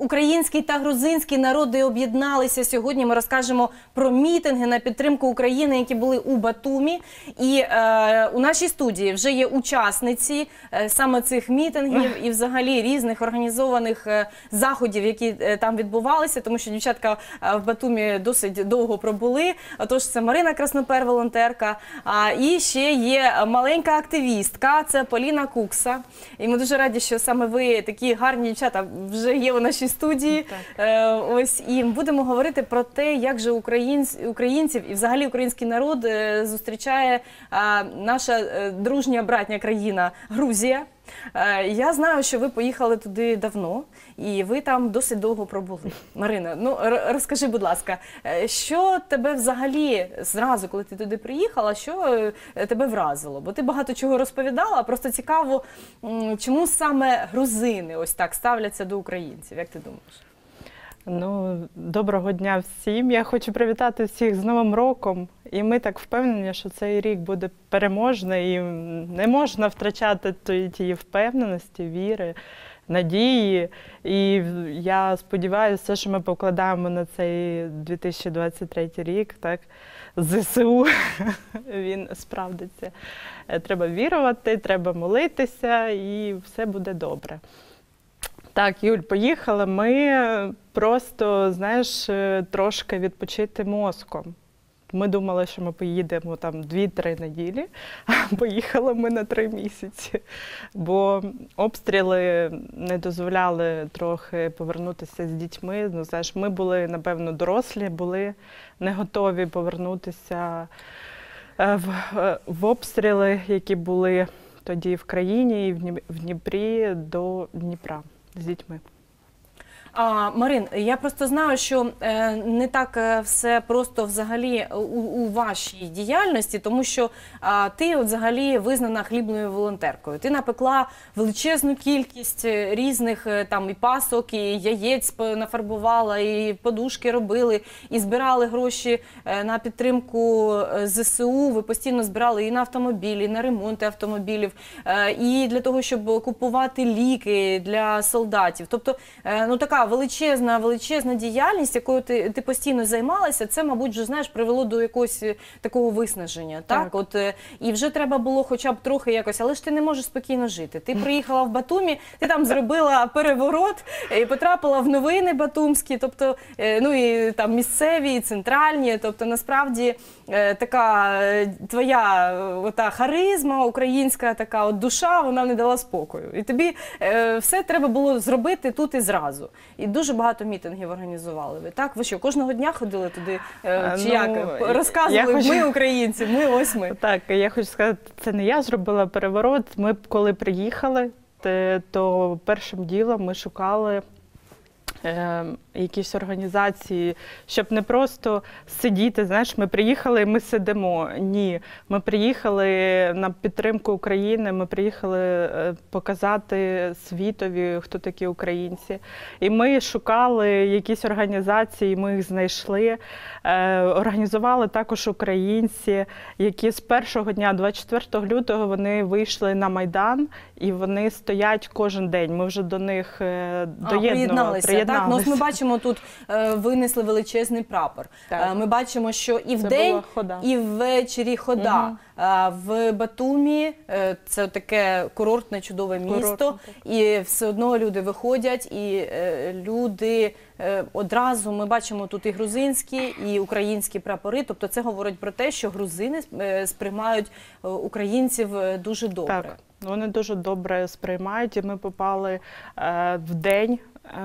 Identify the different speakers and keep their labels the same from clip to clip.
Speaker 1: Український та грузинський народи об'єдналися. Сьогодні ми розкажемо про мітинги на підтримку України, які були у Батумі. І у нашій студії вже є учасниці саме цих мітингів і взагалі різних організованих заходів, які там відбувалися, тому що дівчатка в Батумі досить довго пробули. Отож, це Марина Краснопер, волонтерка, і ще є маленька активістка, це Поліна Кукса. І ми дуже раді, що саме ви, такі гарні дівчата, вже є у нашій студії. Ось, і будемо говорити про те, як же українців і взагалі український народ зустрічає наша дружня братня країна Грузія. Я знаю, що ви поїхали туди давно, і ви там досить довго пробули. Марина, ну розкажи, будь ласка, що тебе взагалі зразу, коли ти туди приїхала, що тебе вразило? Бо ти багато чого розповідала, просто цікаво, чому саме грузини ось так ставляться до українців, як ти думаєш?
Speaker 2: Ну, доброго дня всім. Я хочу привітати всіх з Новим роком. І ми так впевнені, що цей рік буде переможний, і не можна втрачати тієї впевненості, віри, надії. І я сподіваюся, що ми покладаємо на цей 2023 рік, так, ЗСУ, він справдиться. Треба вірувати, треба молитися, і все буде добре. Так, Юль, поїхали. Ми просто, знаєш, трошки відпочити мозком. Ми думали, що ми поїдемо там 2-3 неділі, а поїхали ми на 3 місяці. Бо обстріли не дозволяли трохи повернутися з дітьми. Ну, знаєш, ми були, напевно, дорослі, були не готові повернутися в обстріли, які були тоді в країні і в Дніпрі до Дніпра з дітьми.
Speaker 1: Марин, я просто знаю, що не так все просто взагалі у вашій діяльності, тому що ти взагалі визнана хлібною волонтеркою. Ти напекла величезну кількість різних там і пасок, і яєць нафарбувала, і подушки робили, і збирали гроші на підтримку ЗСУ. Ви постійно збирали і на автомобілі, і на ремонти автомобілів, і для того, щоб купувати ліки для солдатів. Тобто, ну така величезна діяльність, якою ти постійно займалася, це, мабуть, вже, знаєш, привело до якогось такого виснаження, так? От, і вже треба було хоча б трохи якось, але ж ти не можеш спокійно жити. Ти приїхала в Батумі, ти там зробила переворот і потрапила в новини батумські, тобто, ну і там місцеві, і центральні, тобто, насправді, така твоя ота харизма, українська така от душа, вона не дала спокою. І тобі все треба було зробити тут і зразу. І дуже багато мітингів організували ви, так? Ви що, кожного дня ходили туди? Чи як? Розказували, ми українці, ми ось ми.
Speaker 2: Так, я хочу сказати, це не я зробила переворот. Ми, коли приїхали, то першим ділом ми шукали якісь організації, щоб не просто сидіти, знаєш, ми приїхали і ми сидимо. Ні, ми приїхали на підтримку України, ми приїхали показати світові, хто такі українці. І ми шукали якісь організації, ми їх знайшли. Організували також українці, які з першого дня, 24 лютого, вони вийшли на Майдан, і вони стоять кожен день. Ми вже до них приєдналися.
Speaker 1: Так, ну, ми бачимо, тут винесли величезний прапор. Так. Ми бачимо, що і вдень, і ввечері хода. В Батумі це таке курортне, чудове місто, і все одно люди виходять, і люди одразу, ми бачимо тут і грузинські, і українські прапори, тобто це говорить про те, що грузини сприймають українців дуже добре.
Speaker 2: Так, вони дуже добре сприймають, і ми попали в день,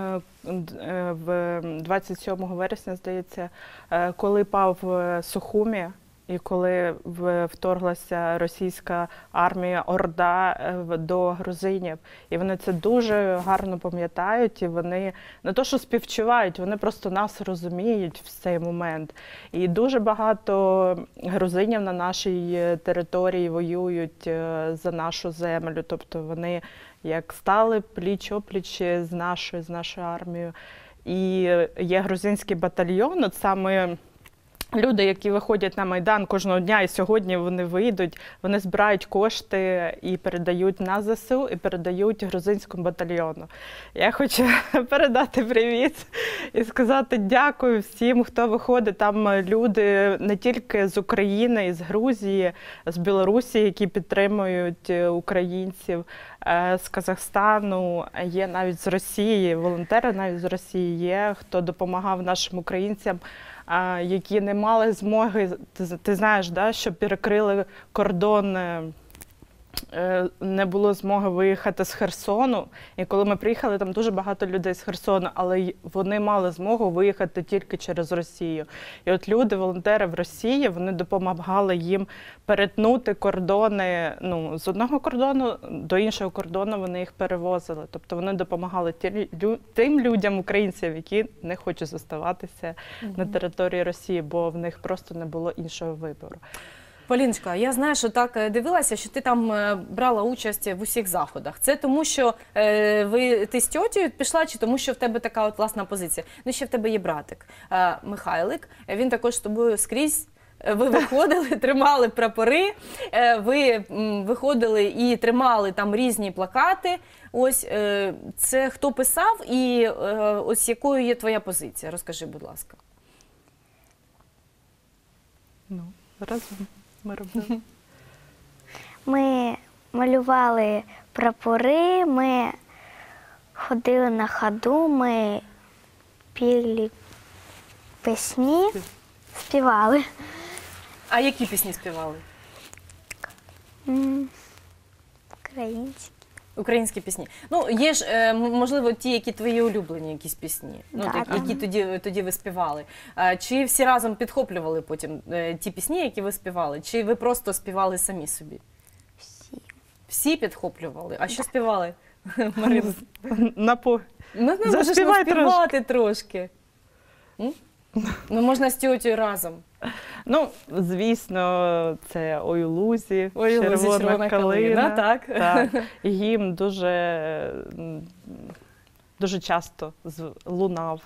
Speaker 2: 27 вересня, здається, коли пав Сухумі, і коли вторглася російська армія, орда до грузинів. І вони це дуже гарно пам'ятають, і вони не то, що співчувають, вони просто нас розуміють в цей момент. І дуже багато грузинів на нашій території воюють за нашу землю, тобто вони як стали пліч-опліч з нашою армією. І є грузинський батальйон, от саме Люди, які виходять на Майдан кожного дня, і сьогодні вони вийдуть, вони збирають кошти і передають на ЗСУ, і передають грузинському батальйону. Я хочу передати привіт і сказати дякую всім, хто виходить. Там люди не тільки з України, і з Грузії, з Білорусі, які підтримують українців, з Казахстану, є навіть з Росії, волонтери навіть з Росії є, хто допомагав нашим українцям, які не мали змоги, ти знаєш, да, що перекрили кордон, не було змоги виїхати з Херсону. І коли ми приїхали, там дуже багато людей з Херсону, але вони мали змогу виїхати тільки через Росію. І от люди, волонтери в Росії, вони допомагали їм перетнути кордони, ну, з одного кордону до іншого кордону вони їх перевозили. Тобто вони допомагали тим людям, українцям, які не хочуть залишатися на території Росії, бо в них просто не було іншого вибору.
Speaker 1: Поліночка, я знаю, що так дивилася, що ти там брала участь в усіх заходах. Це тому, що ти з тьотєю пішла, чи тому, що в тебе така от власна позиція? Ну, ще в тебе є братик Михайлик, він також з тобою скрізь. Ви виходили, тримали прапори, ви виходили і тримали там різні плакати. Ось це хто писав і ось якою є твоя позиція? Розкажи, будь ласка.
Speaker 2: Ну, разом.
Speaker 3: Ми малювали прапори, ми ходили на ходу, ми піли пісні, співали.
Speaker 1: А які пісні співали?
Speaker 3: Українські.
Speaker 1: Українські пісні. Ну, є ж, можливо, ті, які твої улюблені якісь пісні, ну,
Speaker 3: Да,
Speaker 1: які тоді ви співали. Чи всі разом підхоплювали потім ті пісні, які ви співали? Чи ви просто співали самі собі?
Speaker 3: Всі.
Speaker 1: Всі підхоплювали? А що співали, Марина? Ну, можеш
Speaker 2: Заспівай
Speaker 1: співати трошки. Ну, можна з тьотєю разом.
Speaker 2: Ну, звісно, це «Ой у лузі»,
Speaker 1: «Ой у лузі,
Speaker 2: «Червона калина».
Speaker 1: Так.
Speaker 2: Так. І гімн дуже часто лунав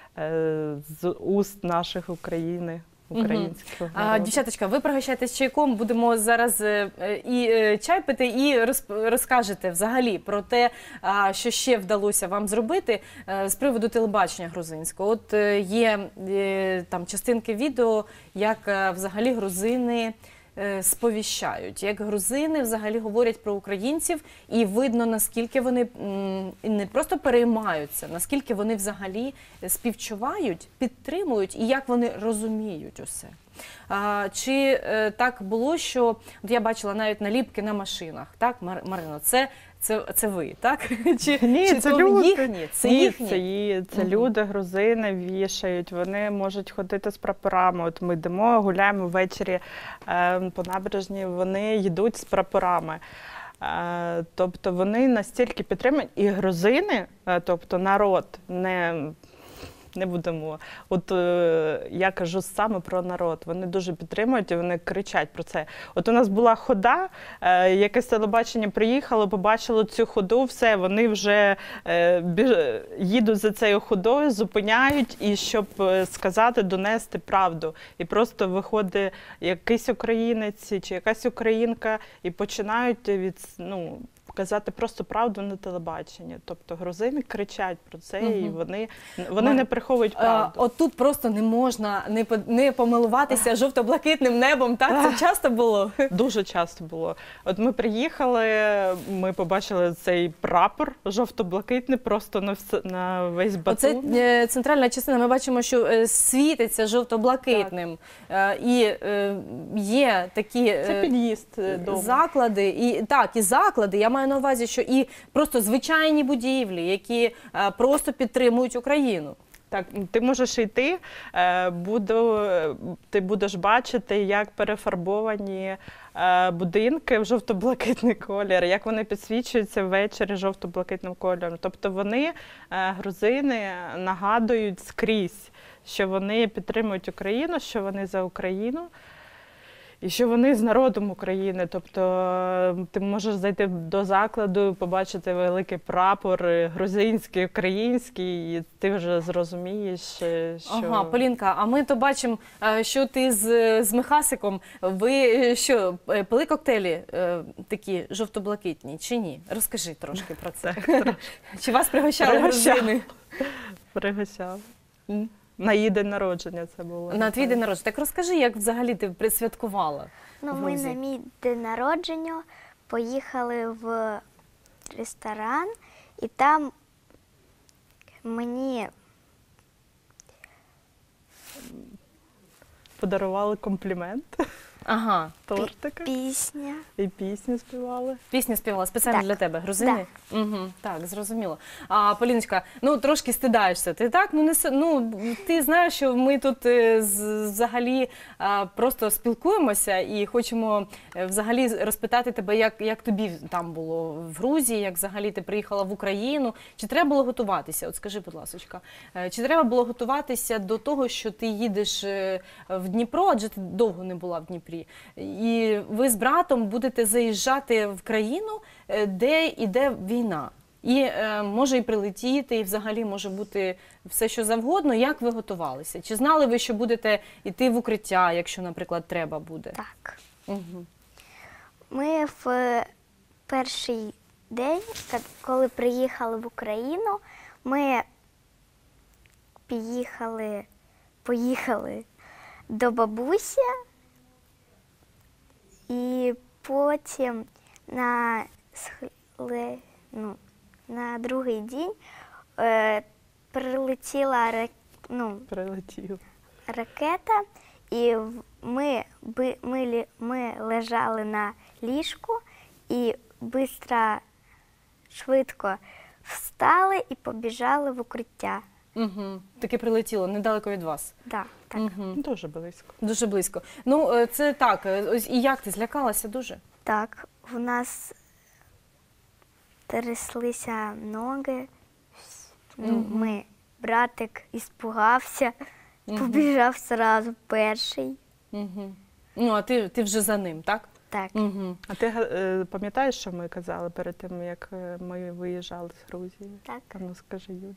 Speaker 2: з уст наших українського народу.
Speaker 1: Дівчаточка, ви пригощайтесь чайком, будемо зараз і чай пити, і розкажете взагалі про те, що ще вдалося вам зробити з приводу телебачення грузинського. От є там частинки відео, як взагалі грузини сповіщають, як грузини взагалі говорять про українців, і видно, наскільки вони не просто переймаються, наскільки вони взагалі співчувають, підтримують і як вони розуміють усе. Чи так було, що от я бачила навіть наліпки на машинах, так, Марино, це ви, так?
Speaker 2: Ні,
Speaker 1: чи
Speaker 2: це
Speaker 1: то
Speaker 2: люди.
Speaker 1: їхні? Це їхні?
Speaker 2: Це люди, грузини вішають, вони можуть ходити з прапорами. От ми йдемо, гуляємо ввечері по набережні, вони йдуть з прапорами. Тобто вони настільки підтримують. І грузини, тобто народ, не будемо. От я кажу саме про народ. Вони дуже підтримують і вони кричать про це. От у нас була хода, якесь телебачення приїхало, побачило цю ходу, все, вони вже їдуть за цією ходою, зупиняють, і щоб сказати, донести правду. І просто виходить якийсь українець чи якась українка і починають казати просто правду на телебаченні. Тобто грузини кричать про це, і вони не приховують правду.
Speaker 1: От тут просто не можна не помилуватися жовто-блакитним небом, так? Це часто було?
Speaker 2: Дуже часто було. От ми приїхали, ми побачили цей прапор жовто-блакитний просто на весь Батум.
Speaker 1: Оце центральна частина, ми бачимо, що світиться жовто-блакитним. І є такі
Speaker 2: це під'їзд дому.
Speaker 1: Заклади, і заклади, я маю на увазі, що і просто звичайні будівлі, які просто підтримують Україну.
Speaker 2: Так, ти можеш йти, ти будеш бачити, як перефарбовані будинки в жовто-блакитний колір, як вони підсвічуються ввечері жовто-блакитним кольором. Тобто вони, грузини, нагадують скрізь, що вони підтримують Україну, що вони за Україну. і що вони з народом України. Тобто ти можеш зайти до закладу, побачити великий прапор грузинський, український, і ти вже зрозумієш, що…
Speaker 1: Ага, Полінка, а ми то бачимо, що ти з Михасиком, ви що, пили коктейлі такі жовто-блакитні, чи ні? Розкажи трошки про це. Чи вас пригощали грузини?
Speaker 2: Пригощав. На її день народження це було.
Speaker 1: На твій день народження. Так розкажи, як взагалі ти присвяткувала?
Speaker 3: Ну,
Speaker 1: в
Speaker 3: ми
Speaker 1: Грузії?
Speaker 3: на мій день народження поїхали в ресторан, і там мені
Speaker 2: Подарували комплімент,
Speaker 1: Ага.
Speaker 2: тортика
Speaker 3: пісня.
Speaker 2: і пісню співали.
Speaker 1: Пісню співала спеціально
Speaker 3: Так.
Speaker 1: для тебе, грузини? Угу, так, зрозуміло. А, Поліночка, ну трошки стидаєшся. Ти так? Ну, ти знаєш, що ми тут взагалі просто спілкуємося і хочемо взагалі розпитати тебе, як тобі там було в Грузії, як взагалі ти приїхала в Україну. Чи треба було готуватися? От скажи, будь ласочка, чи треба було готуватися до того, що ти їдеш в Дніпро, адже ти довго не була в Дніпрі, і ви з братом будете заїжджати в країну, де йде війна. І може і прилетіти, і взагалі може бути все, що завгодно. Як ви готувалися? Чи знали ви, що будете йти в укриття, якщо, наприклад, треба буде?
Speaker 3: Так.
Speaker 1: Угу.
Speaker 3: Ми в перший день, коли приїхали в Україну, ми поїхали до бабусі, і потім на другий день прилетіла
Speaker 2: Прилетів.
Speaker 3: ракета, і ми лежали на ліжку і швидко встали і побіжали в укриття.
Speaker 1: Угу. Таке прилетіло недалеко від вас.
Speaker 3: Да, так.
Speaker 1: Угу.
Speaker 2: Дуже близько.
Speaker 1: Дуже близько. Ну, це так. Ось і як ти злякалася дуже?
Speaker 3: Так, у нас тряслися ноги. Братик іспугався, побіжав одразу перший.
Speaker 1: Угу. Ну, а ти вже за ним, так?
Speaker 3: Так.
Speaker 1: Угу.
Speaker 2: А ти пам'ятаєш, що ми казали перед тим, як ми виїжджали з Грузії?
Speaker 3: Так.
Speaker 2: А ну скажи, Юль.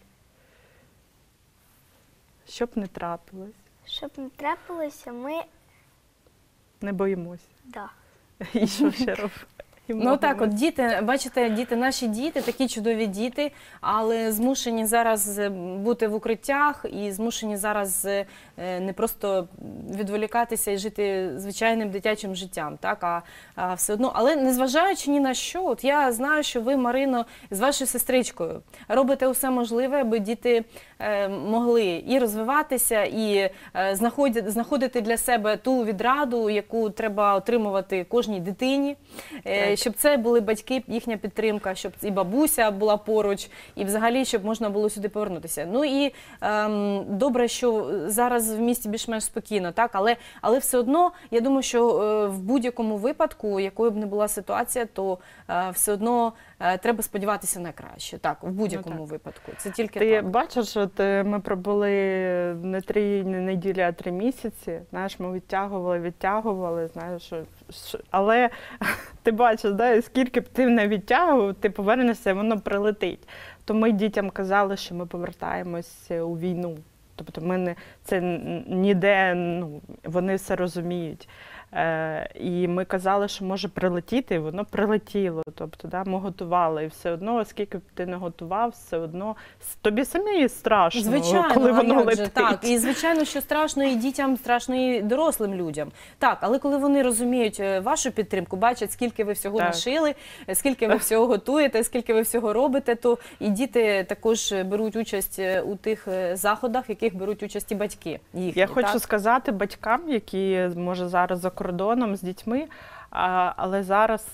Speaker 2: Щоб не трапилось,
Speaker 3: Щоб не трапилося, ми
Speaker 2: не боїмося.
Speaker 3: да.
Speaker 2: І що ще робимо?
Speaker 1: Ну так, от діти, бачите, наші діти, такі чудові діти, але змушені зараз бути в укриттях і змушені зараз не просто відволікатися і жити звичайним дитячим життям, так, а все одно. Але незважаючи ні на що, от я знаю, що ви, Марино, з вашою сестричкою робите усе можливе, аби діти могли і розвиватися, і знаходити для себе ту відраду, яку треба отримувати кожній дитині. Щоб це були батьки, їхня підтримка, щоб і бабуся була поруч, і взагалі, щоб можна було сюди повернутися. Ну і добре, що зараз в місті більш-менш спокійно, так? Але все одно, я думаю, що в будь-якому випадку, якою б не була ситуація, то все одно треба сподіватися на краще. Так, в будь-якому випадку. Це тільки
Speaker 2: Ти
Speaker 1: так.
Speaker 2: бачиш, от ми пробули не 3 неділі, а 3 місяці. Знаєш, ми відтягували, знаєш, але ти бачиш, да, скільки б ти не відтягував, ти повернешся, воно прилетить. То ми дітям казали, що ми повертаємось у війну. Тобто це ніде, вони все розуміють. І ми казали, що може прилетіти, і воно прилетіло. Тобто, да, ми готували. І все одно, оскільки б ти не готував, все одно тобі самі страшно,
Speaker 1: Звичайно,
Speaker 2: коли
Speaker 1: а
Speaker 2: воно
Speaker 1: як же?
Speaker 2: летить.
Speaker 1: Так, і звичайно, що страшно і дітям, страшно і дорослим людям. Так, але коли вони розуміють вашу підтримку, бачать, скільки ви всього
Speaker 2: Так.
Speaker 1: нашили, скільки ви всього готуєте, скільки ви всього робите, то і діти також беруть участь у тих заходах, в яких беруть участь і батьки їхні.
Speaker 2: Я хочу
Speaker 1: так?
Speaker 2: сказати батькам, які, може, зараз за кордоном з дітьми, але зараз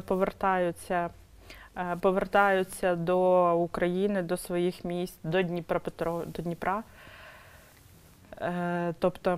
Speaker 2: повертаються до України, до своїх місць, до Дніпра. Тобто,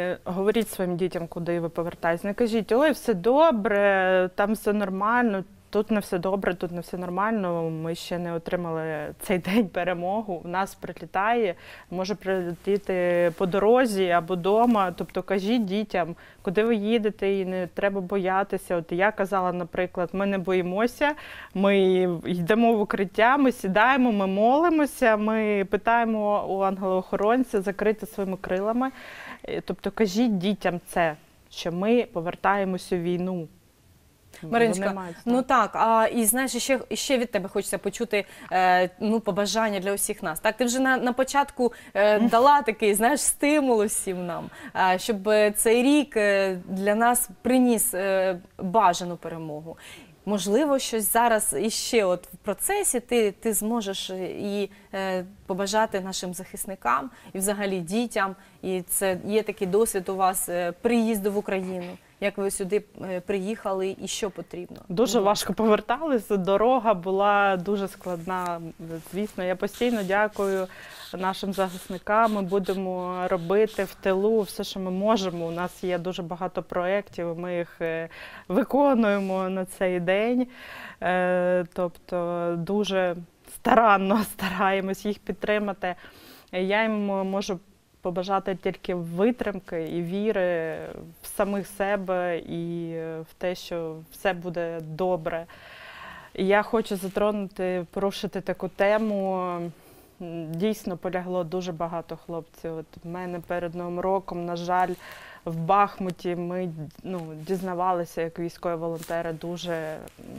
Speaker 2: говоріть своїм дітям, куди ви повертаєтесь. Не кажіть, ой, все добре, там все нормально. тут не все добре, тут не все нормально, ми ще не отримали цей день перемогу, у нас прилітає, може прилетіти по дорозі або вдома, тобто кажіть дітям, куди ви їдете і не треба боятися. От я казала, наприклад, ми не боїмося, ми йдемо в укриття, ми сідаємо, ми молимося, ми питаємо у ангела-охоронця закрити своїми крилами, тобто кажіть дітям це, що ми повертаємось у війну.
Speaker 1: Мариночка, ну так, і знаєш, ще від тебе хочеться почути побажання для усіх нас. Так, ти вже на початку дала такий, знаєш, стимул усім нам, щоб цей рік для нас приніс бажану перемогу. Можливо, щось зараз іще от в процесі ти зможеш і побажати нашим захисникам, і взагалі дітям, і це є такий досвід у вас приїзду в Україну. Як ви сюди приїхали і що потрібно?
Speaker 2: Дуже важко поверталися, дорога була дуже складна. Звісно, я постійно дякую нашим захисникам. Ми будемо робити в тилу все, що ми можемо. У нас є дуже багато проєктів, ми їх виконуємо на цей день. Тобто дуже старанно стараємось їх підтримати. Я їм можу побажати тільки витримки і віри в самих себе і в те, що все буде добре. Я хочу порушити таку тему. Дійсно, полягло дуже багато хлопців. От в мене перед Новим роком, на жаль, в Бахмуті ми дізнавалися, як військові волонтери, дуже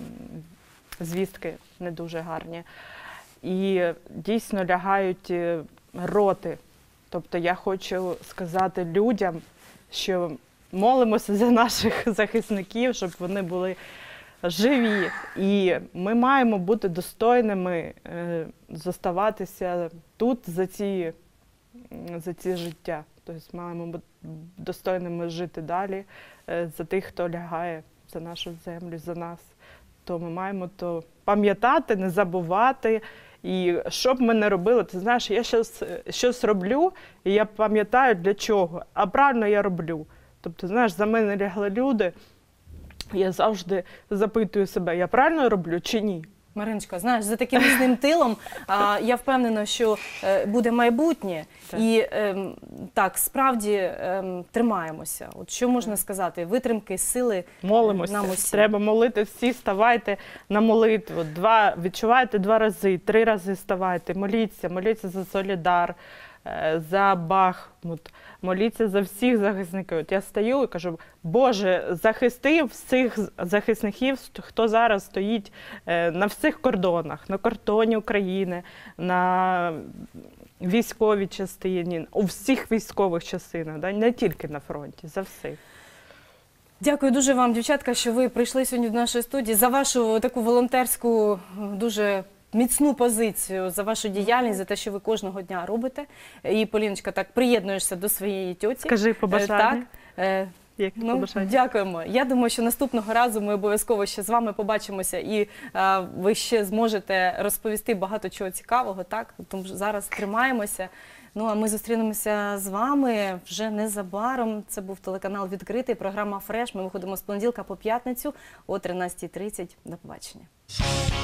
Speaker 2: звістки не дуже гарні. І дійсно лягають роти. Тобто я хочу сказати людям, що молимося за наших захисників, щоб вони були живі. І ми маємо бути достойними, зоставатися тут за ці життя. Тобто маємо бути достойними жити далі за тих, хто лягає за нашу землю, за нас. То ми маємо то пам'ятати, не забувати. І що б ми не робили, ти знаєш, я щось роблю, і я пам'ятаю для чого, а правильно я роблю. Тобто, знаєш, за мене лягли люди, я завжди запитую себе, я правильно роблю чи ні?
Speaker 1: Мариночка, знаєш, за таким міцним тилом я впевнена, що буде майбутнє. Так. І так, справді тримаємося. От що можна сказати? Витримки, сили
Speaker 2: молимося.
Speaker 1: Нам усім.
Speaker 2: Треба молити всі, ставайте на молитву. Відчувайте 2 рази, 3 рази ставайте, моліться за Солідар, за Бахмут, моліться за всіх захисників. От я стою і кажу, Боже, захисти всіх захисників, хто зараз стоїть на всіх кордонах, на кордоні України, на військовій частині, у всіх військових частинах, не тільки на фронті, за всіх.
Speaker 1: Дякую дуже вам, дівчатка, що ви прийшли сьогодні до нашої студії, за вашу таку волонтерську, дуже міцну позицію, за вашу діяльність, за те, що ви кожного дня робите. І, Поліночка, так приєднуєшся до своєї тьоті.
Speaker 2: Скажи побажання.
Speaker 1: Так. Дякуємо. Я думаю, що наступного разу ми обов'язково ще з вами побачимося і ви ще зможете розповісти багато чого цікавого. Так? Тому зараз тримаємося. Ну, а ми зустрінемося з вами вже незабаром. Це був телеканал «Відкритий», програма «Фреш». Ми виходимо з понеділка по п'ятницю о 13:30. До побачення.